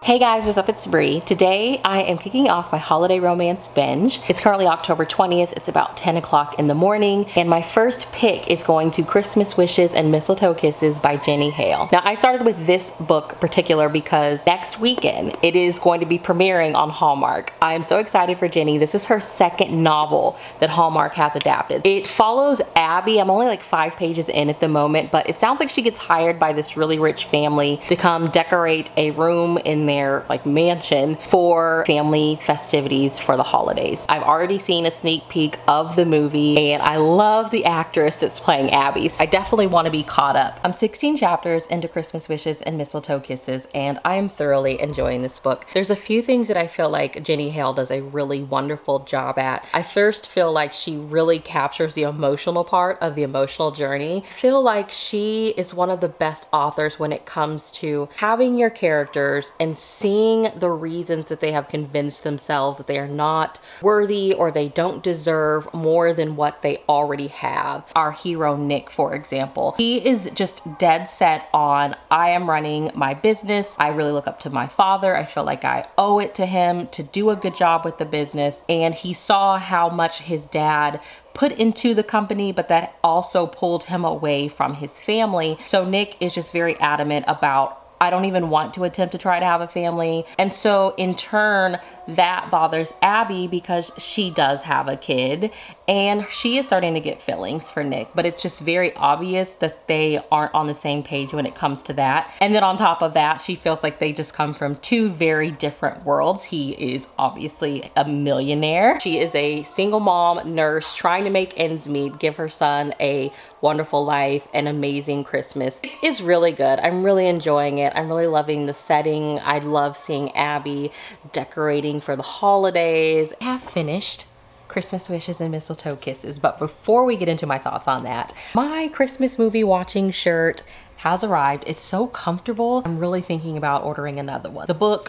Hey guys, what's up? It's Bree. Today I am kicking off my holiday romance binge. It's currently October 20th. It's about 10 o'clock in the morning, and my first pick is going to Christmas Wishes and Mistletoe Kisses by Hale. Now, I started with this book particular because next weekend it is going to be premiering on Hallmark. I am so excited for Jenny. This is her second novel that Hallmark has adapted. It follows Abby. I'm only like 5 pages in at the moment, but it sounds like she gets hired by this really rich family to come decorate a room in their like mansion for family festivities for the holidays. I've already seen a sneak peek of the movie and I love the actress that's playing Abby. So I definitely want to be caught up. I'm 16 chapters into Christmas Wishes and Mistletoe Kisses and I am thoroughly enjoying this book. There's a few things that I feel like Hale does a really wonderful job at. I first feel like she really captures the emotional part of the emotional journey. I feel like she is one of the best authors when it comes to having your characters and seeing the reasons that they have convinced themselves that they are not worthy or they don't deserve more than what they already have. Our hero Nick, for example, he is just dead set on, I am running my business. I really look up to my father. I feel like I owe it to him to do a good job with the business. And he saw how much his dad put into the company, but that also pulled him away from his family. So Nick is just very adamant about, I don't even want to attempt to try to have a family. And so in turn, that bothers Abby because she does have a kid and she is starting to get feelings for Nick, but it's just very obvious that they aren't on the same page when it comes to that. And then on top of that, she feels like they just come from two very different worlds. He is obviously a millionaire. She is a single mom nurse trying to make ends meet, give her son a wonderful life, an amazing Christmas. It's really good. I'm really enjoying it. I'm really loving the setting. I love seeing Abby decorating for the holidays. I have finished Christmas Wishes and Mistletoe Kisses, but before we get into my thoughts on that, my Christmas movie watching shirt has arrived. It's so comfortable. I'm really thinking about ordering another one. The book,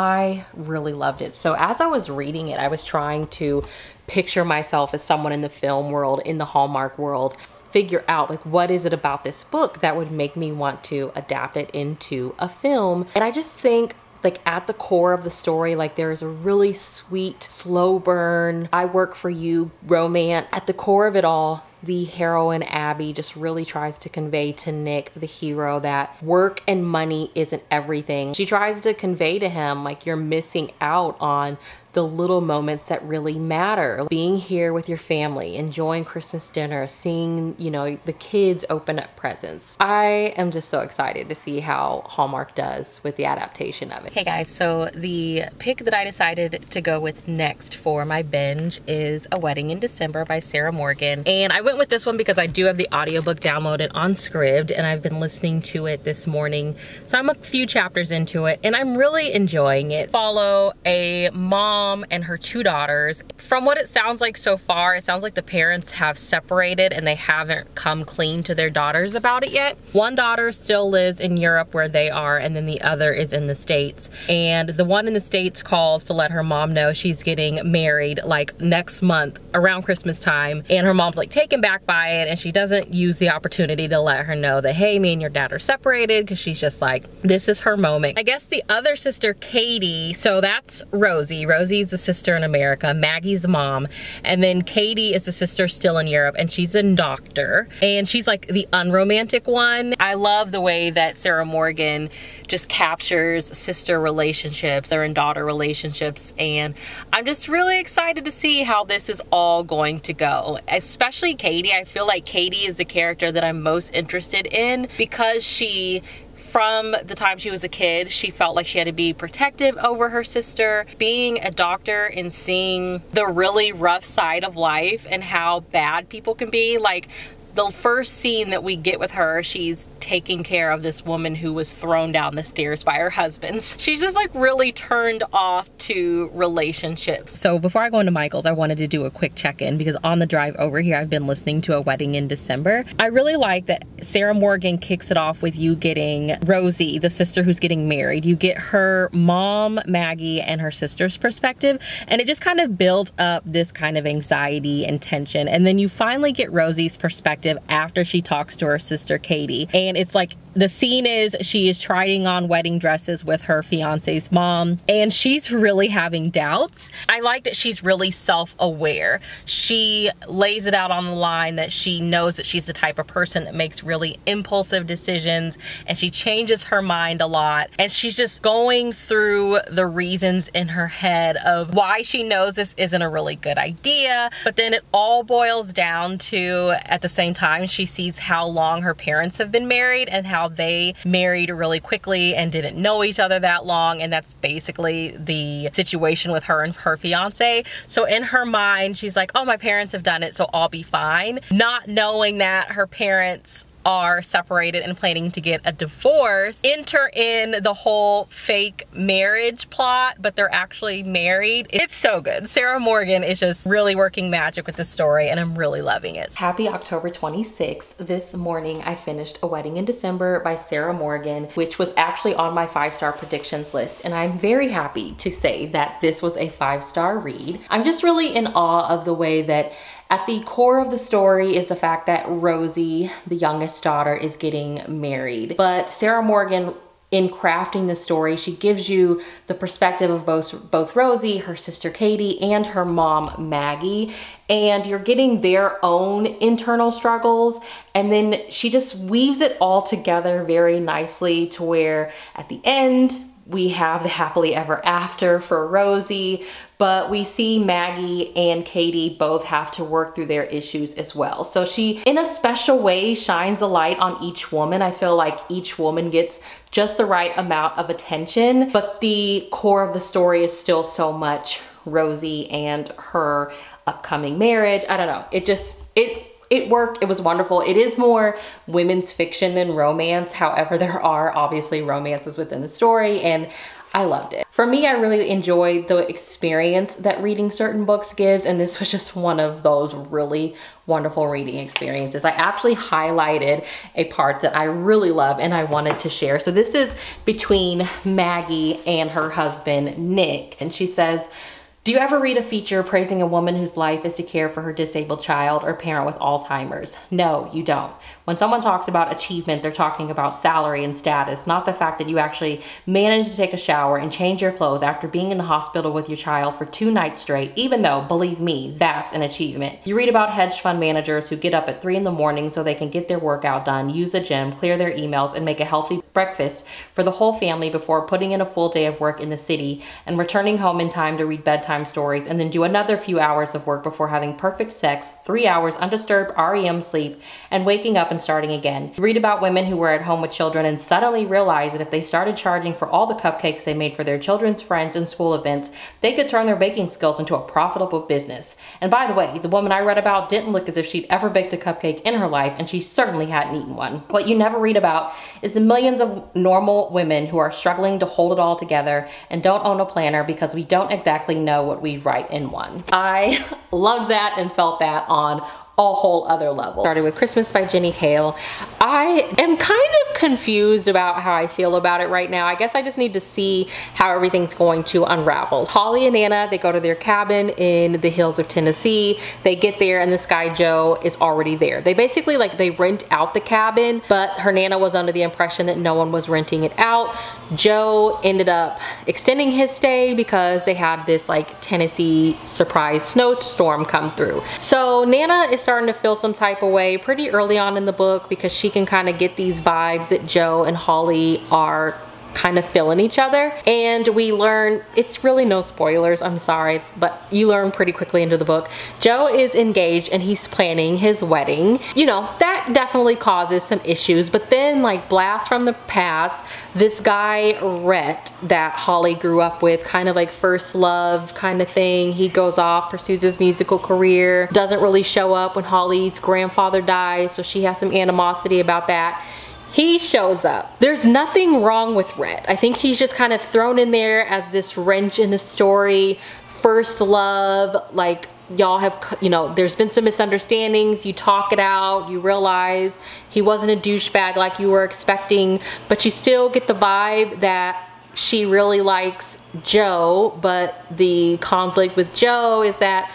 I really loved it. So as I was reading it, I was trying to picture myself as someone in the film world, in the Hallmark world, figure out like what is it about this book that would make me want to adapt it into a film. And I just think like at the core of the story, like there is a really sweet, slow burn, I work for you romance. At the core of it all, the heroine Abby just really tries to convey to Nick, the hero, that work and money isn't everything. She tries to convey to him like you're missing out on the little moments that really matter. Being here with your family, enjoying Christmas dinner, seeing, you know, the kids open up presents. I am just so excited to see how Hallmark does with the adaptation of it. Hey guys, so the pick that I decided to go with next for my binge is A Wedding in December by Sarah Morgan. And I went with this one because I do have the audiobook downloaded on Scribd and I've been listening to it this morning. So I'm a few chapters into it and I'm really enjoying it. Follow a mom and her 2 daughters. From what it sounds like so far, it sounds like the parents have separated and they haven't come clean to their daughters about it yet. One daughter still lives in Europe where they are, and then the other is in the States. And the one in the States calls to let her mom know she's getting married like next month around Christmas time. And her mom's like taken back by it, and she doesn't use the opportunity to let her know that, hey, me and your dad are separated, because she's just like, this is her moment. I guess the other sister, Katie, so that's Rosie. Rosie's the sister in America, Maggie's the mom, and then Katie is the sister still in Europe, and she's a doctor, and she's like the unromantic one. I love the way that Sarah Morgan just captures sister relationships, their and daughter relationships, and I'm just really excited to see how this is all going to go. Especially Katie. I feel like Katie is the character that I'm most interested in because she, from the time she was a kid, she felt like she had to be protective over her sister. Being a doctor and seeing the really rough side of life and how bad people can be, like the first scene that we get with her, she's taking care of this woman who was thrown down the stairs by her husband. She's just like really turned off to relationships. So before I go into Michael's, I wanted to do a quick check-in because on the drive over here, I've been listening to A Wedding in December. I really like that Sarah Morgan kicks it off with you getting Rosie, the sister who's getting married. You get her mom, Maggie, and her sister's perspective, and it just kind of builds up this kind of anxiety and tension. And then you finally get Rosie's perspective after she talks to her sister Katie, and it's like The scene is she is trying on wedding dresses with her fiance's mom, and she's really having doubts. I like that she's really self-aware. She lays it out on the line that she knows that she's the type of person that makes really impulsive decisions, and she changes her mind a lot, and she's just going through the reasons in her head of why she knows this isn't a really good idea. But then it all boils down to, at the same time, she sees how long her parents have been married and how they married really quickly and didn't know each other that long, and that's basically the situation with her and her fiance. So in her mind, she's like, oh, my parents have done it, so I'll be fine. Not knowing that her parents are separated and planning to get a divorce. Enter in the whole fake marriage plot, but they're actually married. It's so good. Sarah Morgan is just really working magic with the story, and I'm really loving it. Happy October 26th. This morning I finished A Wedding in December by Sarah Morgan, which was actually on my 5-star predictions list, and I'm very happy to say that this was a 5-star read. I'm just really in awe of the way that at the core of the story is the fact that Rosie, the youngest daughter, is getting married. But Sarah Morgan, in crafting the story, she gives you the perspective of both Rosie, her sister Katie, and her mom Maggie, and you're getting their own internal struggles, and then she just weaves it all together very nicely to where at the end we have the happily ever after for Rosie, but we see Maggie and Katie both have to work through their issues as well. So she, in a special way, shines a light on each woman. I feel like each woman gets just the right amount of attention, but the core of the story is still so much Rosie and her upcoming marriage. I don't know, it worked. It was wonderful. It is more women's fiction than romance. However, there are obviously romances within the story, and I loved it. For me, I really enjoyed the experience that reading certain books gives, and this was just one of those really wonderful reading experiences. I actually highlighted a part that I really love and I wanted to share. So this is between Maggie and her husband, Nick, and she says, do you ever read a feature praising a woman whose life is to care for her disabled child or parent with Alzheimer's? No, you don't. When someone talks about achievement, they're talking about salary and status, not the fact that you actually managed to take a shower and change your clothes after being in the hospital with your child for 2 nights straight, even though, believe me, that's an achievement. You read about hedge fund managers who get up at 3 in the morning so they can get their workout done, use the gym, clear their emails, and make a healthy breakfast for the whole family before putting in a full day of work in the city and returning home in time to read bedtime stories, and then do another few hours of work before having perfect sex, 3 hours undisturbed REM sleep, and waking up and starting again. You read about women who were at home with children and suddenly realized that if they started charging for all the cupcakes they made for their children's friends and school events, they could turn their baking skills into a profitable business. And by the way, the woman I read about didn't look as if she'd ever baked a cupcake in her life, and she certainly hadn't eaten one. What you never read about is the millions of normal women who are struggling to hold it all together and don't own a planner because we don't exactly know what we write in one. I loved that and felt that on a whole other level. Started with Christmas by Jenny Hale. I am kind of confused about how I feel about it right now. I guess I just need to see how everything's going to unravel. Holly and Nana, they go to their cabin in the hills of Tennessee. They get there and this guy Joe is already there. They basically they rent out the cabin, but her Nana was under the impression that no one was renting it out. Joe ended up extending his stay because they had this Tennessee surprise snowstorm come through. So Nana is starting to feel some type of way pretty early on in the book because she can kind of get these vibes that Joe and Holly are kind of feeling each other, and we learn, it's really no spoilers, I'm sorry, but you learn pretty quickly into the book, Joe is engaged and he's planning his wedding. You know, that definitely causes some issues, but then blast from the past, this guy Rhett that Holly grew up with, kind of first love kind of thing, he goes off, pursues his musical career, doesn't really show up when Holly's grandfather dies, so she has some animosity about that. He shows up. There's nothing wrong with Rhett. I think he's just kind of thrown in there as this wrench in the story. First love, y'all have, there's been some misunderstandings, you talk it out, you realize he wasn't a douchebag like you were expecting, but you still get the vibe that she really likes Joe, but the conflict with Joe is that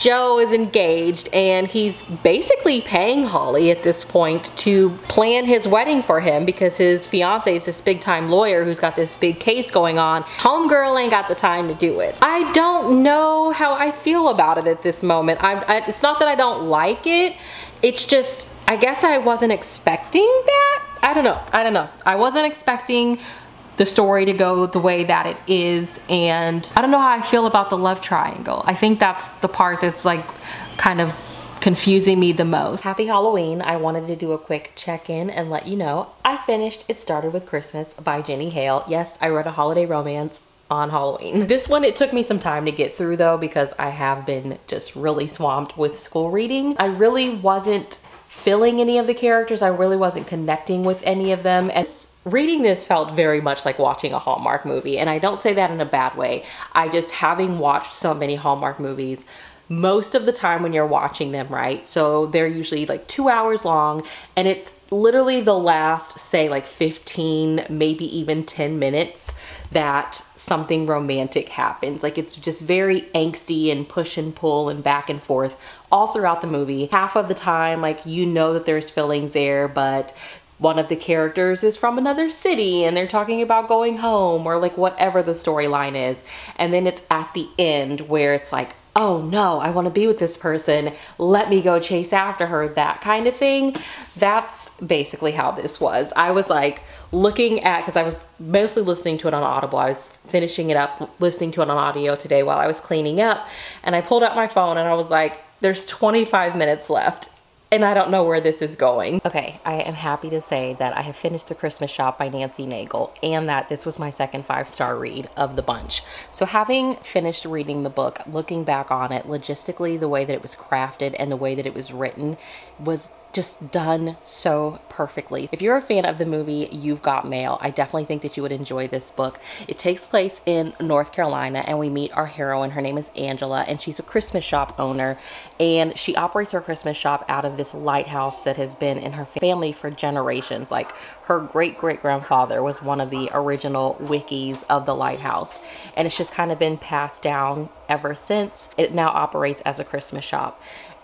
Joe is engaged and he's basically paying Holly at this point to plan his wedding for him because his fiance is this big time lawyer who's got this big case going on. Homegirl ain't got the time to do it. I don't know how I feel about it at this moment. It's not that I don't like it, it's just, I guess I wasn't expecting that. I don't know. I wasn't expecting the story to go the way that it is, and I don't know how I feel about the love triangle. I think that's the part that's like kind of confusing me the most. Happy Halloween. I wanted to do a quick check-in and let you know I finished It Started With Christmas by Jenny Hale. Yes, I read a holiday romance on Halloween. This one, it took me some time to get through though because I have been just really swamped with school reading. I really wasn't feeling any of the characters. I really wasn't connecting with any of them. As reading this felt very much like watching a Hallmark movie, and I don't say that in a bad way. I just, having watched so many Hallmark movies, most of the time when you're watching them, right? So they're usually like 2 hours long, and it's literally the last, say like 15, maybe even 10 minutes that something romantic happens. Like it's just very angsty and push and pull and back and forth all throughout the movie. Half of the time, like, you know that there's feelings there, but one of the characters is from another city and they're talking about going home or like whatever the storyline is. And then it's at the end where it's like, oh no, I want to be with this person, let me go chase after her, that kind of thing. That's basically how this was. I was like looking at, because I was mostly listening to it on Audible. I was finishing it up, listening to it on audio today while I was cleaning up, and I pulled up my phone and I was like, there's 25 minutes left. And I don't know where this is going. Okay, I am happy to say that I have finished The Christmas Shop by Nancy Naigle, and that this was my second 5-star read of the bunch. So having finished reading the book, looking back on it, logistically, the way that it was crafted and the way that it was written was just done so perfectly. If you're a fan of the movie You've Got Mail, I definitely think that you would enjoy this book. It takes place in North Carolina, and we meet our heroine. Her name is Angela, and she's a Christmas shop owner, and she operates her Christmas shop out of this lighthouse that has been in her family for generations. Like, her great-great-grandfather was one of the original wickies of the lighthouse, and it's just kind of been passed down ever since. It now operates as a Christmas shop,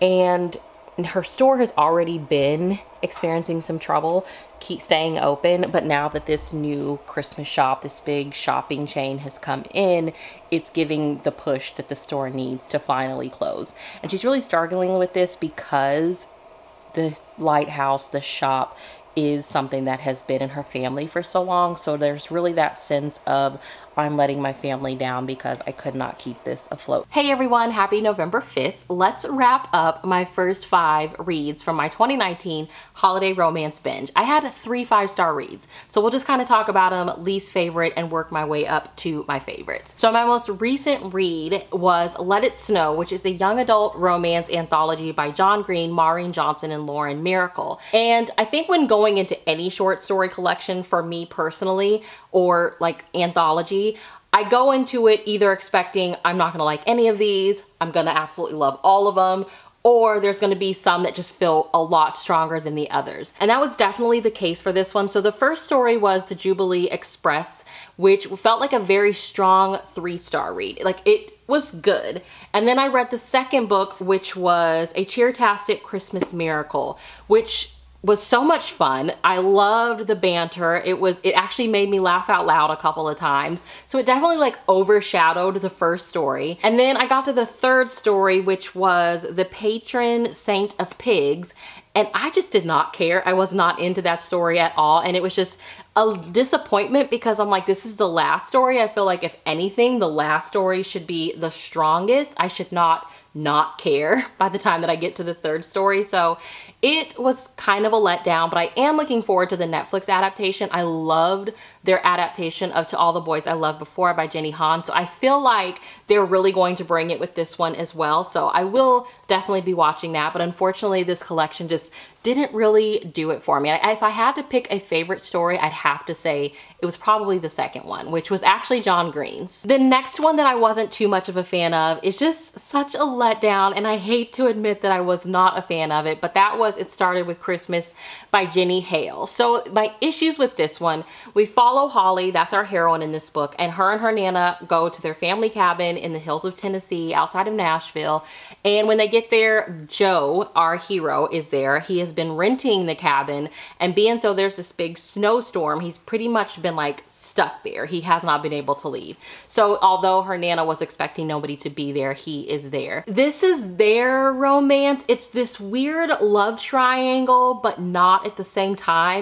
and her store has already been experiencing some trouble keep staying open, but now that this new Christmas shop, this big shopping chain has come in, it's giving the push that the store needs to finally close. And she's really struggling with this because the lighthouse, the shop, is something that has been in her family for so long. So there's really that sense of, I'm letting my family down because I could not keep this afloat. Hey everyone, happy November 5th. Let's wrap up my first 5 reads from my 2019 holiday romance binge. I had 3 5-star reads, so we'll just kind of talk about them, least favorite, and work my way up to my favorites. So my most recent read was Let It Snow, which is a young adult romance anthology by John Green, Maureen Johnson, and Lauren Miracle. And I think when going into any short story collection, for me personally, or like anthology, I go into it either expecting I'm not gonna like any of these, I'm gonna absolutely love all of them, or there's gonna be some that just feel a lot stronger than the others. And that was definitely the case for this one. So the first story was The Jubilee Express, which felt like a very strong 3-star read. Like, it was good. And then I read the second book, which was A Cheertastic Christmas Miracle, which was so much fun. I loved the banter. It actually made me laugh out loud a couple of times. So it definitely like overshadowed the first story. And then I got to the third story, which was The Patron Saint of Pigs. And I just did not care. I was not into that story at all. And it was just a disappointment because I'm like, this is the last story. I feel like if anything, the last story should be the strongest. I should not care by the time that I get to the third story. So it was kind of a letdown, but I am looking forward to the Netflix adaptation. I loved their adaptation of To All the Boys I Loved Before by Jenny Han. So I feel like they're really going to bring it with this one as well. So I will definitely be watching that. But unfortunately, this collection just didn't really do it for me. If I had to pick a favorite story, I'd have to say it was probably the second one, which was actually John Green's. The next one that I wasn't too much of a fan of is just such a letdown, and I hate to admit that I was not a fan of it, but that was It Started With Christmas by Jenny Hale. So my issues with this one, we follow follow Holly, that's our heroine in this book, and her Nana go to their family cabin in the hills of Tennessee outside of Nashville. And when they get there, Joe, our hero, is there. He has been renting the cabin, and being so there's this big snowstorm, he's pretty much been like stuck there. He has not been able to leave. So although her Nana was expecting nobody to be there, he is there. This is their romance. It's this weird love triangle, but not at the same time.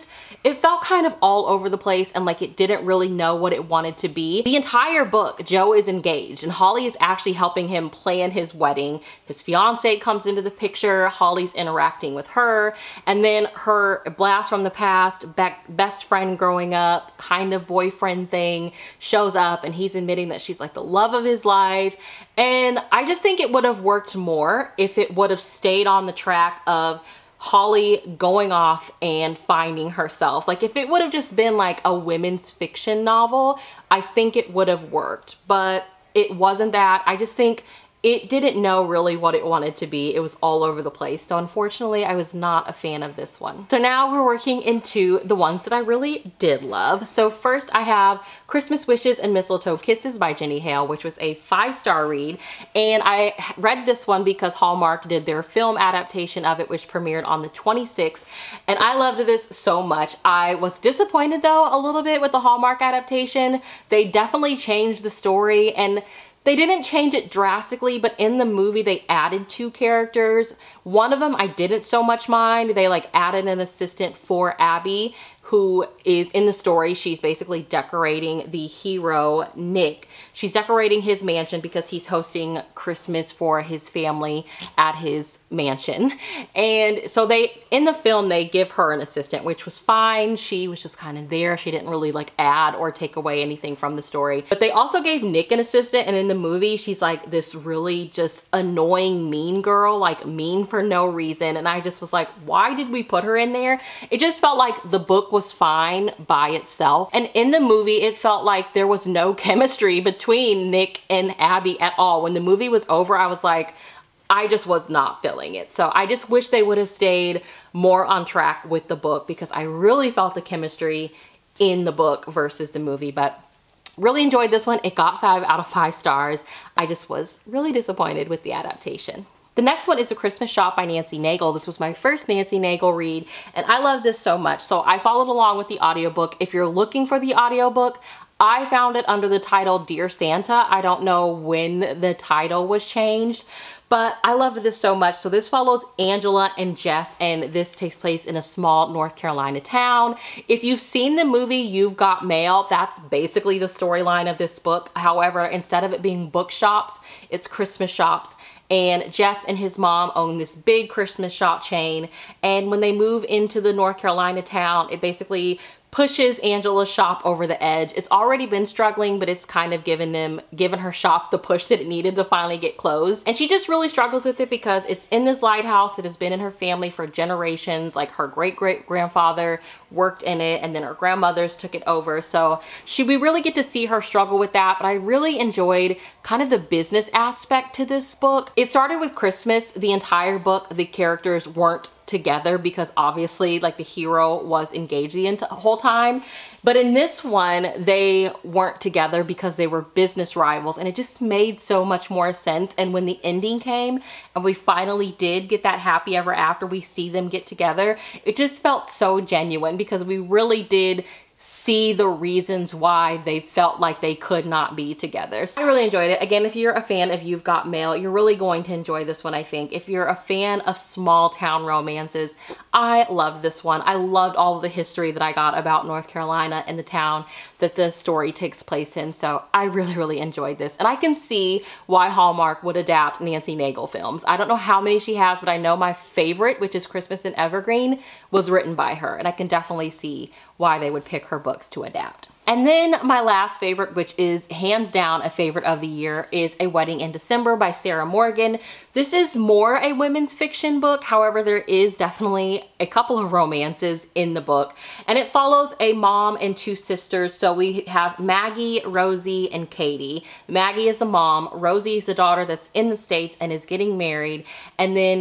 It felt kind of all over the place and like it didn't really know what it wanted to be. The entire book, Joe is engaged and Holly is actually helping him plan his wedding. His fiance comes into the picture, Holly's interacting with her, and then her blast from the past, best friend growing up, kind of boyfriend thing shows up, and he's admitting that she's like the love of his life. And I just think it would have worked more if it would have stayed on the track of Holly going off and finding herself. Like if it would have just been like a women's fiction novel, I think it would have worked, but it wasn't that. I just think it didn't know really what it wanted to be. It was all over the place. So unfortunately, I was not a fan of this one. So now we're working into the ones that I really did love. So first I have Christmas Wishes and Mistletoe Kisses by Jenny Hale, which was a 5-star read. And I read this one because Hallmark did their film adaptation of it, which premiered on the 26th. And I loved this so much. I was disappointed though a little bit with the Hallmark adaptation. They definitely changed the story, and they didn't change it drastically, but in the movie they added 2 characters. One of them I didn't so much mind. They like added an assistant for Abby, who is in the story. She's basically decorating the hero, Nick. She's decorating his mansion because he's hosting Christmas for his family at his mansion. And so in the film, they give her an assistant, which was fine. She was just kind of there. She didn't really like add or take away anything from the story. But they also gave Nick an assistant, and in the movie, she's like this really just annoying mean girl, like mean for no reason. And I just was like, why did we put her in there? It just felt like the book was fine by itself. And in the movie, it felt like there was no chemistry between Nick and Abby at all. When the movie was over, I was like, I just was not feeling it. So I just wish they would have stayed more on track with the book, because I really felt the chemistry in the book versus the movie. But really enjoyed this one. It got 5 out of 5 stars. I just was really disappointed with the adaptation. The next one is A Christmas Shop by Nancy Naigle. This was my first Nancy Naigle read, and I love this so much. So I followed along with the audiobook. If you're looking for the audiobook, I found it under the title Dear Santa. I don't know when the title was changed, but I loved this so much. So this follows Angela and Jeff, and this takes place in a small North Carolina town. If you've seen the movie You've Got Mail, that's basically the storyline of this book. However, instead of it being bookshops, it's Christmas shops. And Jeff and his mom own this big Christmas shop chain. And when they move into the North Carolina town, it basically pushes Angela's shop over the edge. It's already been struggling, but it's kind of given her shop the push that it needed to finally get closed. And she just really struggles with it because it's in this lighthouse that has been in her family for generations. Like her great-great-grandfather worked in it, and then her grandmothers took it over. So we really get to see her struggle with that, but I really enjoyed kind of the business aspect to this book. It started with Christmas. The entire book, the characters weren't together because obviously like the hero was engaged the whole time. But in this one, they weren't together because they were business rivals, and it just made so much more sense. And when the ending came and we finally did get that happy ever after, we see them get together, it just felt so genuine because we really did see the reasons why they felt like they could not be together. So I really enjoyed it. Again, if you're a fan of You've Got Mail, you're really going to enjoy this one, I think. If you're a fan of small town romances, I loved this one. I loved all of the history that I got about North Carolina and the town that the story takes place in. So I really, really enjoyed this. And I can see why Hallmark would adapt Nancy Naigle films. I don't know how many she has, but I know my favorite, which is Christmas in Evergreen, was written by her. And I can definitely see why they would pick her books to adapt. And then my last favorite, which is hands down a favorite of the year, is A Wedding in December by Sarah Morgan. This is more a women's fiction book. However, there is definitely a couple of romances in the book. And it follows a mom and 2 sisters. So we have Maggie, Rosie, and Katie. Maggie is the mom. Rosie is the daughter that's in the States and is getting married. And then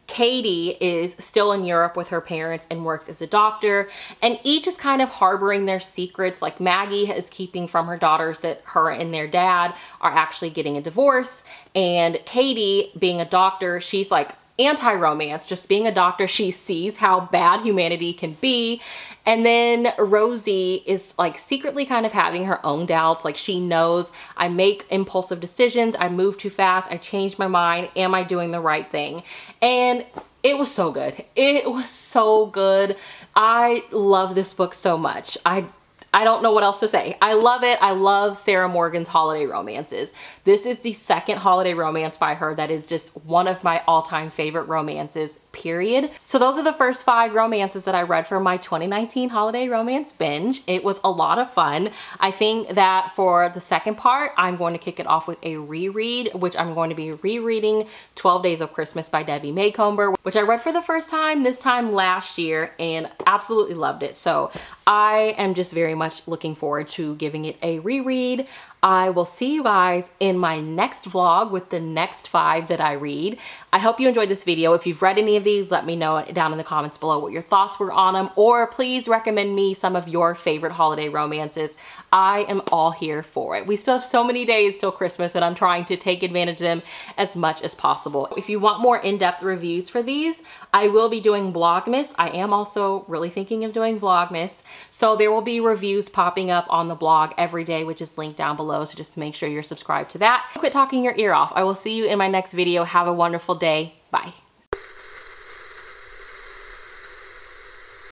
Katie is still in Europe with her parents and works as a doctor, and each is kind of harboring their secrets. Like Maggie is keeping from her daughters that her and their dad are actually getting a divorce, and Katie, being a doctor, she's like anti-romance. Just being a doctor, she sees how bad humanity can be. And then Rosie is like secretly kind of having her own doubts. Like she knows I make impulsive decisions, I move too fast, I change my mind, am I doing the right thing? And it was so good. It was so good. I love this book so much. I don't know what else to say. I love it. I love Sarah Morgan's holiday romances. This is the second holiday romance by her that is just one of my all-time favorite romances, period. So those are the first 5 romances that I read for my 2019 holiday romance binge. It was a lot of fun. I think that for the second part, I'm going to kick it off with a reread, which I'm going to be rereading 12 Days of Christmas by Debbie Macomber, which I read for the first time this time last year and absolutely loved it. So I am just very much looking forward to giving it a reread. I will see you guys in my next vlog with the next 5 that I read. I hope you enjoyed this video. If you've read any of these, let me know down in the comments below what your thoughts were on them, or please recommend me some of your favorite holiday romances. I am all here for it. We still have so many days till Christmas, and I'm trying to take advantage of them as much as possible. If you want more in-depth reviews for these, I will be doing Vlogmas. I am also really thinking of doing Vlogmas. So there will be reviews popping up on the blog every day, which is linked down below. So just make sure you're subscribed to that. Quit talking your ear off. I will see you in my next video. Have a wonderful day. Bye.